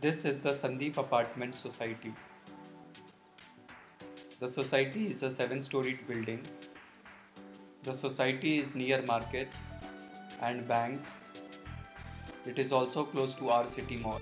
This is the Sundeep Apartment Society. The society is a 7-storied building. The society is near markets and banks. It is also close to our city mall.